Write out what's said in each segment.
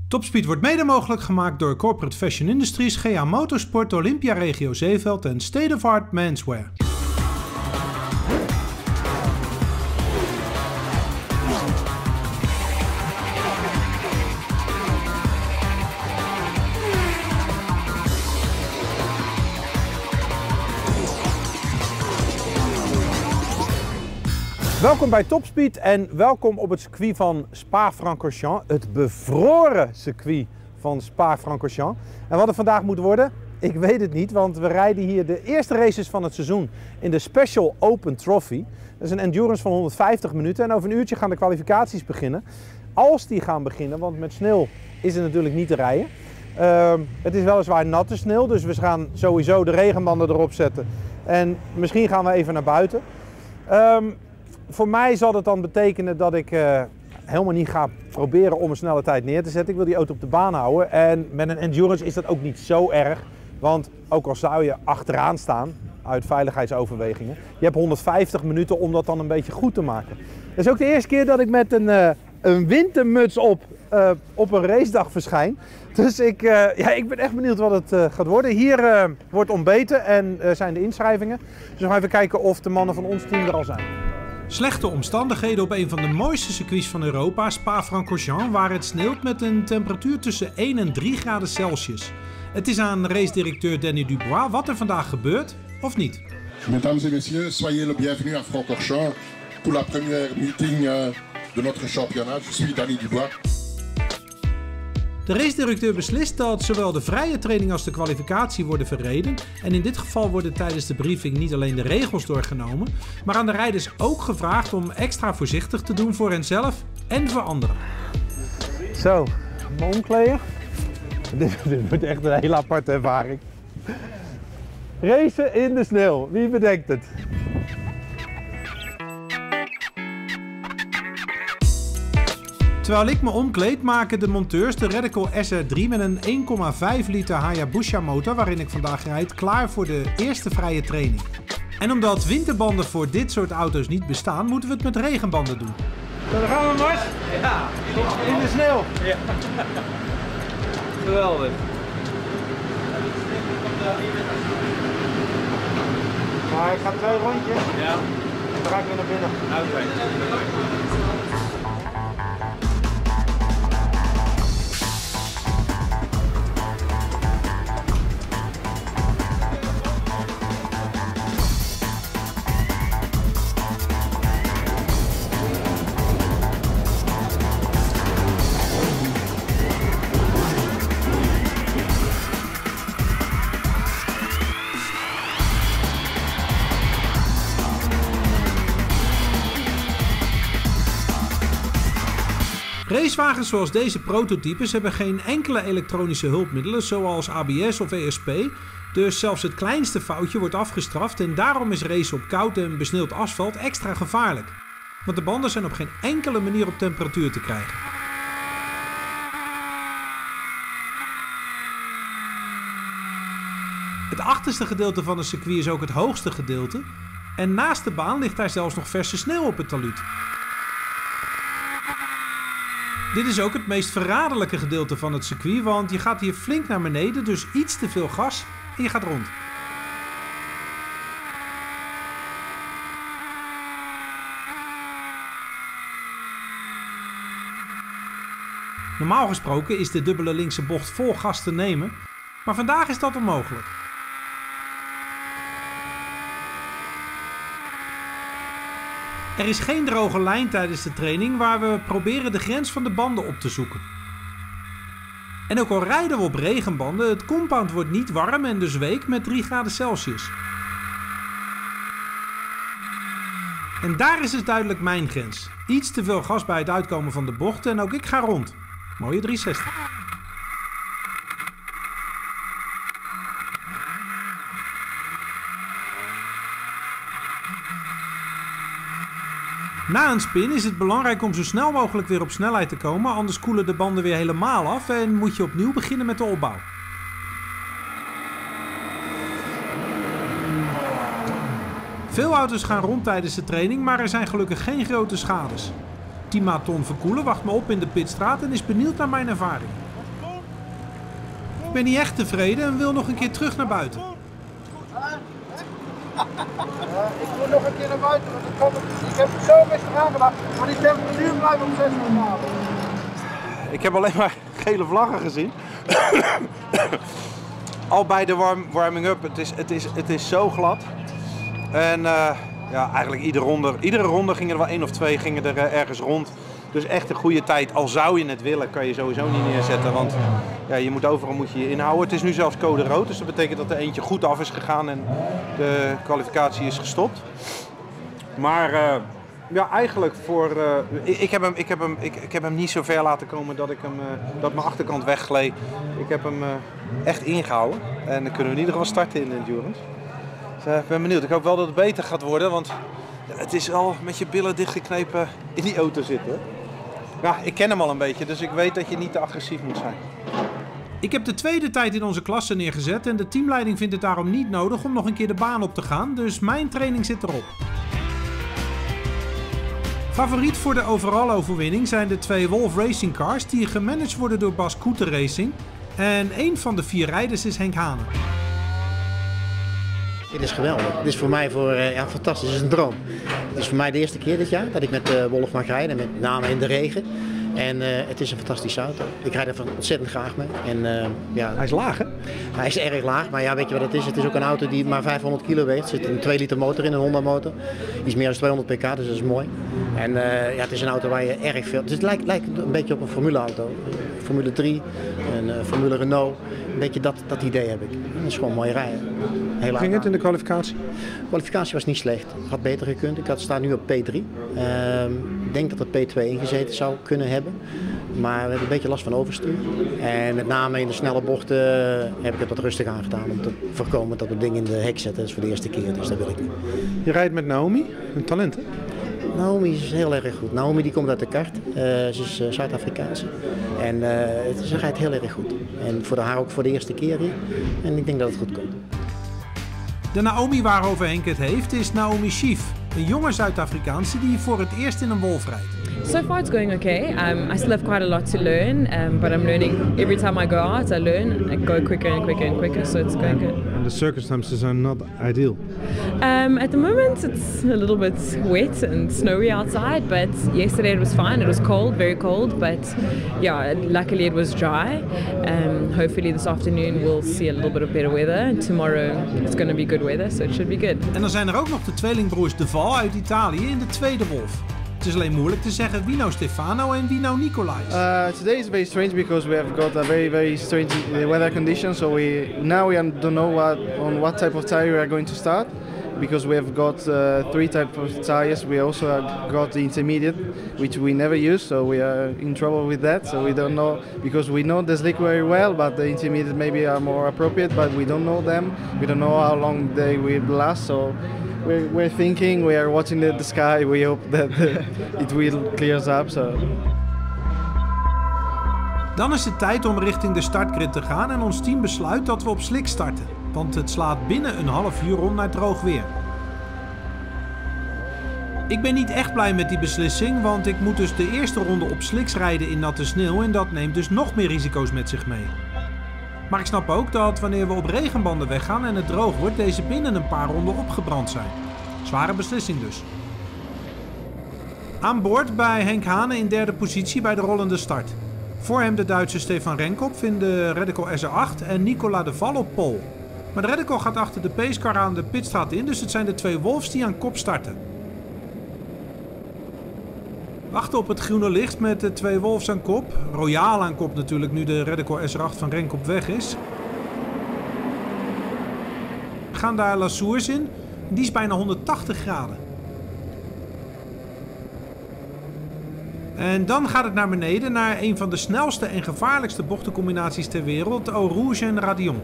Topspeed wordt mede mogelijk gemaakt door Corporate Fashion Industries, GA Motorsport, Olympia Regio Zeeveld en State of Art Menswear. Welkom bij Topspeed en welkom op het circuit van Spa-Francorchamps, het bevroren circuit van Spa-Francorchamps. En wat het vandaag moet worden, ik weet het niet, want we rijden hier de eerste races van het seizoen in de Special Open Trophy. Dat is een endurance van 150 minuten en over een uurtje gaan de kwalificaties beginnen. Als die gaan beginnen, want met sneeuw is het natuurlijk niet te rijden. Het is weliswaar natte sneeuw, dus we gaan sowieso de regenbanden erop zetten. En misschien gaan we even naar buiten. Voor mij zal dat dan betekenen dat ik helemaal niet ga proberen om een snelle tijd neer te zetten. Ik wil die auto op de baan houden. En met een endurance is dat ook niet zo erg. Want ook al zou je achteraan staan, uit veiligheidsoverwegingen, je hebt 150 minuten om dat dan een beetje goed te maken. Het is ook de eerste keer dat ik met een wintermuts op een racedag verschijn. Dus ik ben echt benieuwd wat het gaat worden. Hier wordt ontbeten en zijn de inschrijvingen. Dus we gaan even kijken of de mannen van ons team er al zijn. Slechte omstandigheden op een van de mooiste circuits van Europa, Spa-Francorchamps, waar het sneeuwt met een temperatuur tussen 1 en 3 graden Celsius. Het is aan race-directeur Danny Dubois wat er vandaag gebeurt, of niet. Mesdames et messieurs, soyez le bienvenu à Francorchamps pour la première meeting de notre championnat. Je suis Danny Dubois. De race-directeur beslist dat zowel de vrije training als de kwalificatie worden verreden. En in dit geval worden tijdens de briefing niet alleen de regels doorgenomen, maar aan de rijders ook gevraagd om extra voorzichtig te doen voor henzelf en voor anderen. Zo, mijn omkleden. Dit wordt echt een hele aparte ervaring. Racen in de sneeuw, wie bedenkt het? Terwijl ik me omkleed, maken de monteurs de Radical SR3 met een 1,5 liter Hayabusa motor waarin ik vandaag rijd klaar voor de eerste vrije training. En omdat winterbanden voor dit soort auto's niet bestaan, moeten we het met regenbanden doen. Zo, daar gaan we, Mars. Ja, In de sneeuw. ja. Geweldig. Maar ik ga 2 rondjes Ja, en dan ga ik weer naar binnen. oké. Racewagens zoals deze prototypes hebben geen enkele elektronische hulpmiddelen zoals ABS of ESP, dus zelfs het kleinste foutje wordt afgestraft en daarom is racen op koud en besneeuwd asfalt extra gevaarlijk. Want de banden zijn op geen enkele manier op temperatuur te krijgen. Het achterste gedeelte van het circuit is ook het hoogste gedeelte en naast de baan ligt daar zelfs nog verse sneeuw op het talud. Dit is ook het meest verraderlijke gedeelte van het circuit, want je gaat hier flink naar beneden, dus iets te veel gas en je gaat rond. Normaal gesproken is de dubbele linkse bocht vol gas te nemen, maar vandaag is dat onmogelijk. Er is geen droge lijn tijdens de training waar we proberen de grens van de banden op te zoeken. En ook al rijden we op regenbanden, het compound wordt niet warm en dus week met 3 graden Celsius. En daar is dus duidelijk mijn grens. Iets te veel gas bij het uitkomen van de bochten en ook ik ga rond. Mooie 360. Na een spin is het belangrijk om zo snel mogelijk weer op snelheid te komen, anders koelen de banden weer helemaal af en moet je opnieuw beginnen met de opbouw. Veel auto's gaan rond tijdens de training, maar er zijn gelukkig geen grote schades. Teammaat Ton Verkoelen wacht me op in de pitstraat en is benieuwd naar mijn ervaring. ben niet echt tevreden en wil nog een keer terug naar buiten. Ik moet nog een keer naar buiten, want ik heb het zo rustig aangelaten, maar die temperatuur blijft op 16 graden. Ik heb alleen maar gele vlaggen gezien. Al bij de warming-up, het is zo glad. En ja, eigenlijk iedere ronde gingen er wel 1 of 2 gingen er ergens rond. Dus echt een goede tijd. Al zou je het willen, kan je sowieso niet neerzetten. Want ja, overal moet je inhouden. Het is nu zelfs code rood, dus dat betekent dat er eentje goed af is gegaan en de kwalificatie is gestopt. Maar ja, eigenlijk voor. Ik heb hem niet zo ver laten komen dat mijn achterkant weggleed. Ik heb hem echt ingehouden. En dan kunnen we in ieder geval starten in de endurance. Dus ik ben benieuwd. Ik hoop wel dat het beter gaat worden, want het is al met je billen dichtgeknepen in die auto zitten. Ja, ik ken hem al een beetje, dus ik weet dat je niet te agressief moet zijn. Ik heb de tweede tijd in onze klasse neergezet en de teamleiding vindt het daarom niet nodig om nog een keer de baan op te gaan, dus mijn training zit erop. Favoriet voor de overall overwinning zijn de 2 Wolf Racing Cars die gemanaged worden door Bas Koeten Racing. En een van de 4 rijders is Henk Hane. Dit is geweldig. Dit is voor mij fantastisch. Het is een droom. Het is voor mij de eerste keer dit jaar dat ik met Wolf mag rijden, met name in de regen. En het is een fantastische auto. Ik rijd er ontzettend graag mee. En, ja, Hij is laag, hè? hij is erg laag, maar ja, weet je wat het is? Het is ook een auto die maar 500 kilo weegt. Er zit een 2 liter motor in, een Honda motor. Iets meer dan 200 pk, dus dat is mooi. En ja, het is een auto waar je erg veel... Het lijkt een beetje op een formuleauto. Formule 3, een Formule Renault. Een beetje dat idee heb ik. En dat is gewoon mooi rijden. Hoe ging het in de kwalificatie? De kwalificatie was niet slecht. Had beter gekund. Ik sta nu op P3. Ik denk dat het P2 ingezeten zou kunnen hebben. Maar we hebben een beetje last van overstuur. En met name in de snelle bochten heb ik het wat rustig aangedaan om te voorkomen dat we ding in de hek zetten. Dat is voor de eerste keer, dus dat wil ik niet. Je rijdt met Naomi, een talent, hè? Naomi is heel erg goed. Naomi die komt uit de kart. Ze is Zuid-Afrikaanse. En ze rijdt heel erg goed. En voor haar ook voor de eerste keer hier. En ik denk dat het goed komt. De Naomi waarover Henk het heeft is Naomi Schief, een jonge Zuid-Afrikaanse die voor het eerst in een Wolf rijdt. So far it's going okay. I still have quite a lot to learn, but I'm learning every time I go out. I learn, I go quicker and quicker and quicker, so it's going good. And the circumstances are not ideal. At the moment it's a little bit wet and snowy outside, but yesterday it was fine. It was cold, very cold, but yeah, luckily it was dry. Hopefully this afternoon we'll see a little bit of better weather, and tomorrow it's going to be good weather, so it should be good. En dan zijn er ook nog de tweelingbroers De Val uit Italië in de tweede Wolf. Het is alleen moeilijk te zeggen wie nou Stefano en wie nou Nicolai is. Today is very strange because we have got a very strange weather conditions. So we don't know what type of tire we are going to start, because we have got 3 types of tires. We also have got the intermediate, which we never use, so we are in trouble with that. So we don't know, because we know the slick very well, but the intermediate maybe are more appropriate, but we don't know them. We don't know how long they will last. So we're thinking, we are watching the sky. We hope that it will clears up. So. Dan is het tijd om richting de startgrid te gaan en ons team besluit dat we op slik starten. Want het slaat binnen een half uur om naar droog weer. Ik ben niet echt blij met die beslissing, want ik moet dus de eerste ronde op sliks rijden in natte sneeuw en dat neemt dus nog meer risico's met zich mee. Maar ik snap ook dat wanneer we op regenbanden weggaan en het droog wordt, deze binnen een paar ronden opgebrand zijn. Zware beslissing dus. Aan boord bij Henk Hane in derde positie bij de rollende start. Voor hem de Duitse Stefan Renkop in de Radical SR8 en Nicolas De Val op pole. Maar de Radical gaat achter de pacecar aan de pitstraat in, dus het zijn de 2 Wolfs die aan kop starten. Wachten op het groene licht met de 2 Wolfs aan kop. Royaal aan kop natuurlijk nu de Radical SR8 van Renkop weg is. We gaan daar La Source in. Die is bijna 180 graden. En dan gaat het naar beneden naar een van de snelste en gevaarlijkste bochtencombinaties ter wereld, Eau Rouge en Radion.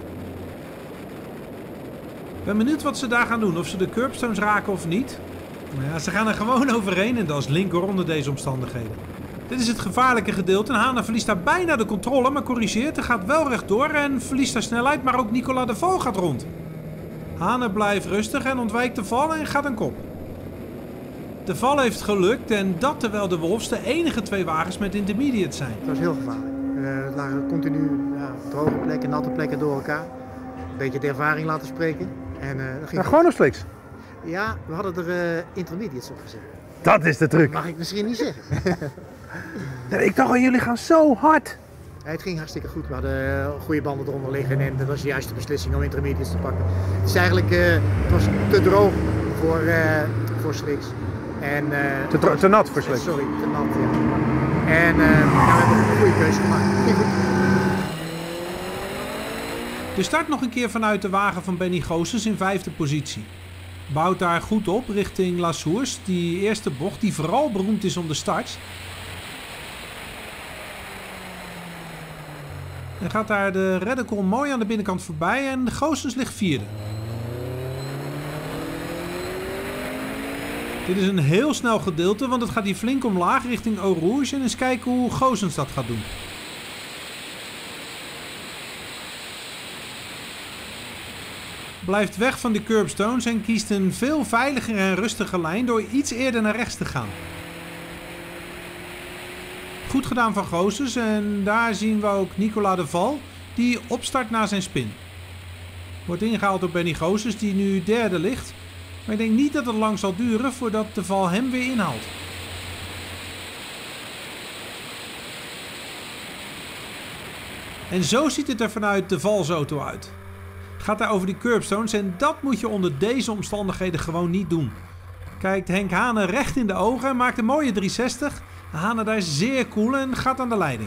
Ik ben benieuwd wat ze daar gaan doen, of ze de curbstones raken of niet. Nou ja, ze gaan er gewoon overheen en dat is linker onder deze omstandigheden. Dit is het gevaarlijke gedeelte en Hane verliest daar bijna de controle, maar corrigeert en gaat wel rechtdoor en verliest haar snelheid, maar ook Nicolas De Val gaat rond. Hane blijft rustig en ontwijkt De Val en gaat aan kop. De Val heeft gelukt en dat terwijl de Wolfs de enige 2 wagens met intermediate zijn. Dat is heel gevaarlijk. Het lagen continu droge plekken, natte plekken door elkaar. Een beetje de ervaring laten spreken. En, dat ging gewoon op slicks? Ja, we hadden er intermediates op gezet. Dat is de truc. Mag ik misschien niet zeggen. Ik dacht al, jullie gaan zo hard. Ja, het ging hartstikke goed. We hadden goede banden eronder liggen en dat was de juiste beslissing om intermediates te pakken. Het is eigenlijk het was te droog voor slicks. En, te nat voor slicks? Sorry, te nat, ja. En we hebben een goede keuze gemaakt. Ging goed. De start nog een keer vanuit de wagen van Benny Goossens in 5e positie. Bouwt daar goed op richting La Source, die eerste bocht die vooral beroemd is om de starts. En gaat daar de Radical mooi aan de binnenkant voorbij en Goossens ligt 4e. Dit is een heel snel gedeelte, want het gaat hier flink omlaag richting Eau Rouge en eens kijken hoe Goossens dat gaat doen. Blijft weg van de curbstones en kiest een veel veiligere en rustige lijn door iets eerder naar rechts te gaan. Goed gedaan van Goossens en daar zien we ook Nicolas de Val die opstart na zijn spin. Wordt ingehaald door Benny Goossens die nu 3e ligt, maar ik denk niet dat het lang zal duren voordat de Val hem weer inhaalt. En zo ziet het er vanuit de Val's auto uit. Gaat daar over die curbstones en dat moet je onder deze omstandigheden gewoon niet doen. Kijkt Henk Hane recht in de ogen en maakt een mooie 360. Hane daar zeer cool en gaat aan de leiding.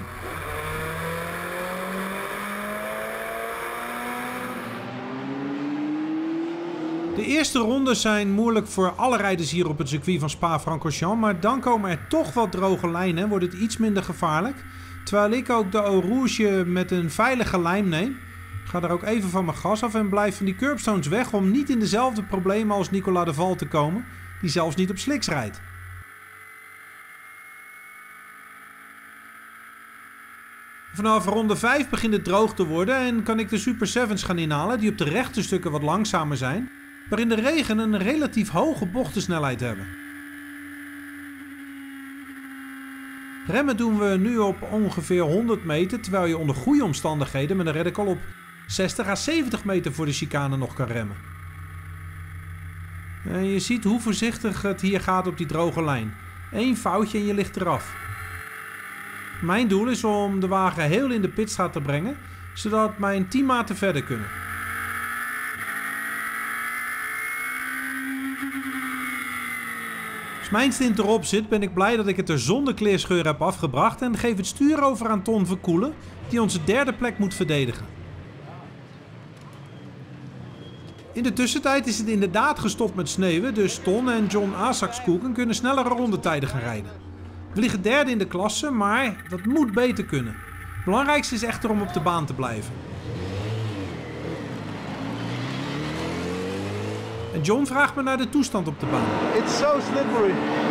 De eerste rondes zijn moeilijk voor alle rijders hier op het circuit van Spa-Francorchamps, maar dan komen er toch wat droge lijnen en wordt het iets minder gevaarlijk. Terwijl ik ook de Eau Rouge met een veilige lijm neem. Ga er ook even van mijn gas af en blijf van die curbstones weg om niet in dezelfde problemen als Nicolas de Val te komen, die zelfs niet op slicks rijdt. Vanaf ronde 5 begint het droog te worden en kan ik de Super 7's gaan inhalen die op de rechte stukken wat langzamer zijn, maar in de regen een relatief hoge bochtensnelheid hebben. Remmen doen we nu op ongeveer 100 meter, terwijl je onder goede omstandigheden met een Radical op 60 à 70 meter voor de chicane nog kan remmen. En je ziet hoe voorzichtig het hier gaat op die droge lijn. Eén foutje en je ligt eraf. Mijn doel is om de wagen heel in de pitstraat te brengen, zodat mijn teammaten verder kunnen. Als mijn stint erop zit, ben ik blij dat ik het er zonder kleerscheur heb afgebracht en geef het stuur over aan Ton Verkoelen, die onze 3e plek moet verdedigen. In de tussentijd is het inderdaad gestopt met sneeuwen, dus Ton en John Asakskoeken kunnen snellere rondetijden gaan rijden. We liggen 3e in de klasse, maar dat moet beter kunnen. Het belangrijkste is echter om op de baan te blijven. En John vraagt me naar de toestand op de baan. It's so slippery.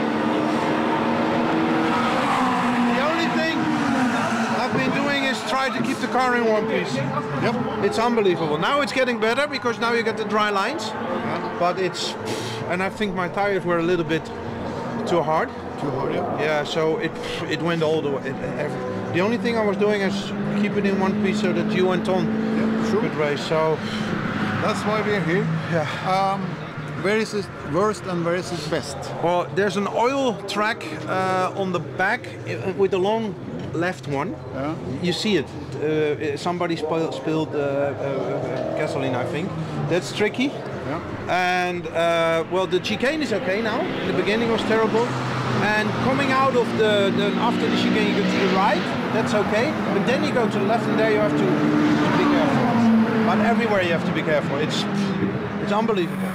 The only thing I've been doing is try to keep the car in one piece. Yep. It's unbelievable. Now it's getting better because now you get the dry lines. But it's, and I think my tires were a little bit too hard. Too hard, yeah. Yeah, so it went all the way. The only thing I was doing is keep it in one piece so that you and Ton could race. So that's why we're here. Yeah. Where is it worst and where is it best? Well, there's an oil track on the back with the long left one. Yeah. You see it. Somebody spilled gasoline, I think. That's tricky. Yeah. And well, the chicane is okay now. The beginning was terrible. And coming out of after the chicane, you go to the right. That's okay. But then you go to the left, and there you have to be careful. But everywhere you have to be careful. It's unbelievable.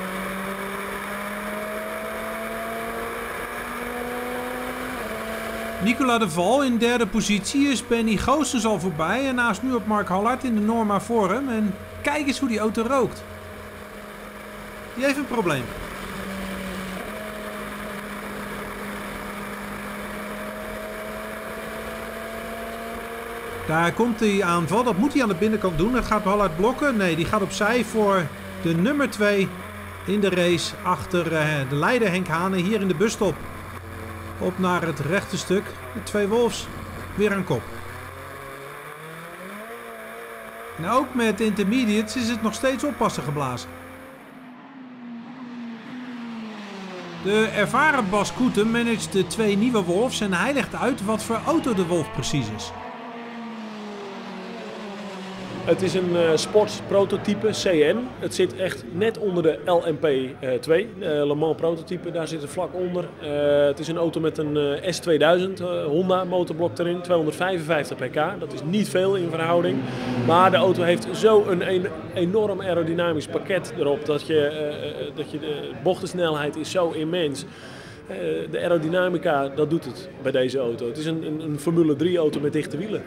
Nicolas de Val in 3e positie is Benny Goossens al voorbij en naast nu op Mark Hallard in de Norma Forum. En kijk eens hoe die auto rookt. Die heeft een probleem. Daar komt die aanval, dat moet hij aan de binnenkant doen. Dat gaat Hallard blokken. Nee, die gaat opzij voor de nummer 2 in de race achter de leider Henk Hane hier in de busstop. Op naar het rechte stuk. De 2 Wolfs weer aan kop. En ook met intermediates is het nog steeds oppassen geblazen. De ervaren Bas Koeten managt de 2 nieuwe Wolfs en hij legt uit wat voor auto de Wolf precies is. Het is een sportprototype CN. Het zit echt net onder de LMP2, Le Mans prototype. Daar zit het vlak onder. Het is een auto met een S2000 Honda motorblok erin, 255 pk. Dat is niet veel in verhouding. Maar de auto heeft zo een enorm aerodynamisch pakket erop dat de bochtensnelheid is zo immens. De aerodynamica, dat doet het bij deze auto. Het is een Formule 3 auto met dichte wielen.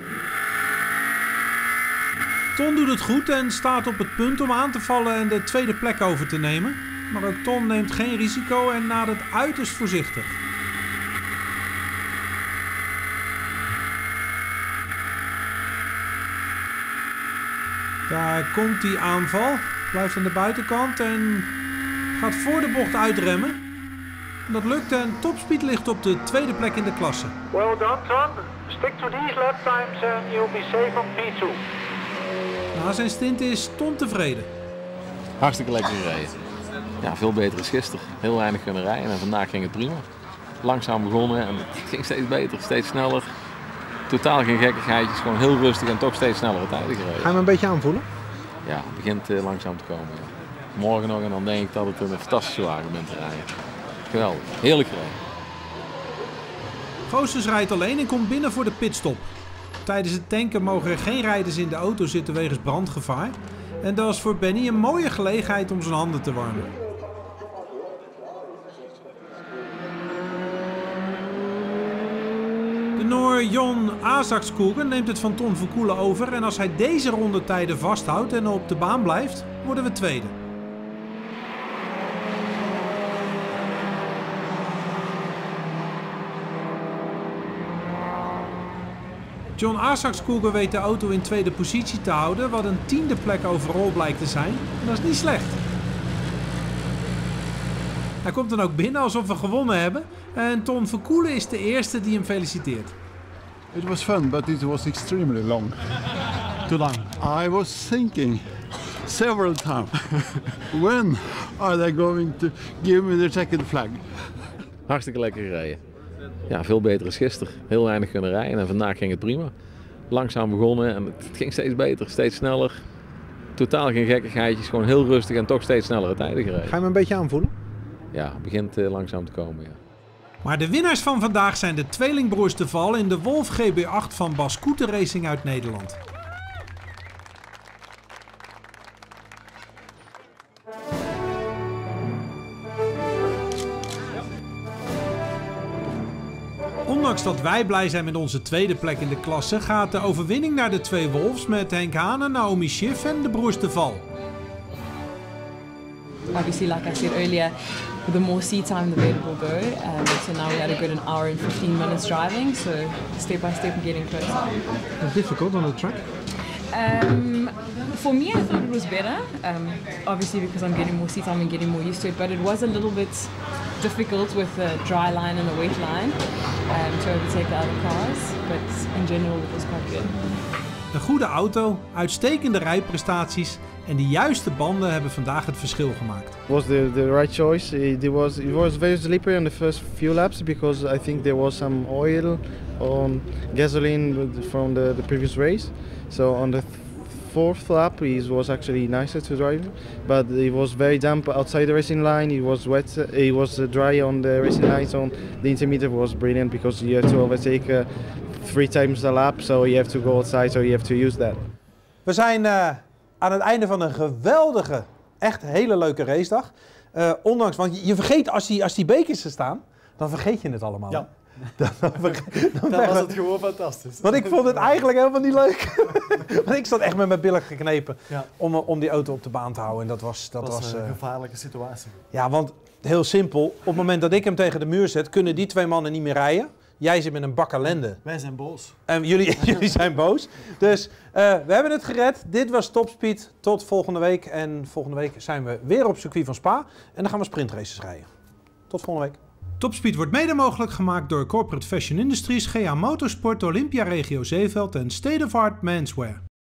Ton doet het goed en staat op het punt om aan te vallen en de tweede plek over te nemen. Maar ook Ton neemt geen risico en nadert uiterst voorzichtig. Daar komt die aanval. Blijft aan de buitenkant en gaat voor de bocht uitremmen. Dat lukt en Topspeed ligt op de tweede plek in de klasse. Well done, Ton. Stick to these lap times and you'll be safe on P2. Na zijn stint is Ton tevreden. Hartstikke lekker gereden. Ja, veel beter dan gisteren. Heel weinig kunnen rijden en vandaag ging het prima. Langzaam begonnen en het ging steeds beter, steeds sneller. Totaal geen gekkigheidjes, gewoon heel rustig en toch steeds snellere tijden gereden. Ga je hem een beetje aanvoelen? Ja, het begint langzaam te komen. Ja. Morgen nog en dan denk ik dat het een fantastische wagen bent te rijden. Geweldig, heerlijk gereden. Goossens rijdt alleen en komt binnen voor de pitstop. Tijdens het tanken mogen er geen rijders in de auto zitten wegens brandgevaar. En dat is voor Benny een mooie gelegenheid om zijn handen te warmen. De Noor Jon Azakskogen neemt het van Ton Verkoelen over en als hij deze rondetijden vasthoudt en op de baan blijft, worden we tweede. John Azakskogen weet de auto in tweede positie te houden, wat een 10e plek overall blijkt te zijn. En dat is niet slecht. Hij komt dan ook binnen alsof we gewonnen hebben. En Ton Verkoelen is de eerste die hem feliciteert. It was fun, but it was extremely long. Too long. I was thinking several times, when are they going to give me the second flag? Hartstikke lekker gereden. Ja, veel beter dan gisteren. Heel weinig kunnen rijden en vandaag ging het prima. Langzaam begonnen en het ging steeds beter, steeds sneller. Totaal geen gekkigheidjes, gewoon heel rustig en toch steeds snellere tijden gereden. Ga je hem een beetje aanvoelen? Ja, het begint langzaam te komen, ja. Maar de winnaars van vandaag zijn de tweelingbroers de Val in de Wolf GB8 van Bas Koeten Racing uit Nederland. Ondanks dat wij blij zijn met onze tweede plek in de klasse, gaat de overwinning naar de 2 Wolfs met Henk Hane, Naomi Schiff en de broers de Val. Obviously, like I said earlier, the more seat time, the better it will go. So now we had a good an hour and 15 minutes driving, so step by step we're getting closer. Was difficult on the track? For me, I thought it was better. Obviously, because I'm getting more seat time and getting more used to it, but it was a little bit difficult with the dry line and the wet line to overtake the other cars, but in general it was quite good. Een goede auto, uitstekende rijprestaties en de juiste banden hebben vandaag het verschil gemaakt. It was the right choice. It was very slippery on the first few laps because I think there was some oil on gasoline from the previous race. So on the fourth lap it was actually nicer to drive, but it was very damp outside the racing line. It was wet. It was dry on the racing line. So the intermediate was brilliant because you have to overtake 3 times the lap. So you have to go outside. So you have to use that. We zijn aan het einde van een geweldige, echt hele leuke racedag. Ondanks, want je vergeet als die bekers er staan, dan vergeet je het allemaal. Ja. Dan was het gewoon fantastisch. Want ik vond het eigenlijk helemaal niet leuk. Want ik zat echt met mijn billen geknepen om die auto op de baan te houden. En dat was een gevaarlijke situatie. Ja, want heel simpel, op het moment dat ik hem tegen de muur zet, kunnen die 2 mannen niet meer rijden. Jij zit met een bak ellende. Wij zijn boos. En jullie zijn boos. Dus we hebben het gered. Dit was Topspeed. Tot volgende week. En volgende week zijn we weer op circuit van Spa. En dan gaan we sprintraces rijden. Tot volgende week. Topspeed wordt mede mogelijk gemaakt door Corporate Fashion Industries, GA Motorsport, Olympia Regio Zeeveld en State of Art Menswear.